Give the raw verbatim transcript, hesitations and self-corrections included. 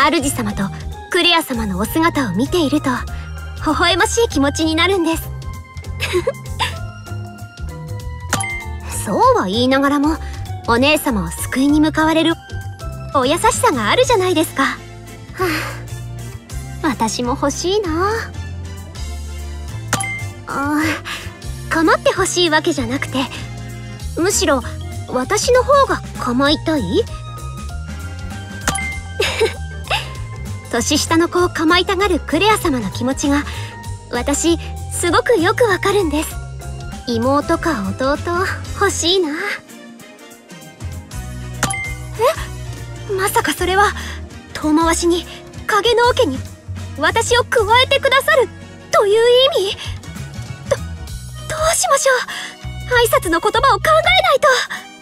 主様とクレア様のお姿を見ていると微笑ましい気持ちになるんです。そうは言いながらもお姉様を救いに向かわれるお優しさがあるじゃないですか。はあ、私も欲しいなあ。構ってほしいわけじゃなくて、むしろ私の方が構いたい。年下の子を構いたがるクレア様の気持ちが私すごくよくわかるんです。妹か弟欲しいな。え、まさかそれは遠回しに影の桶に私を加えてくださるという意味？ど、どうしましょう。挨拶の言葉を考えないと。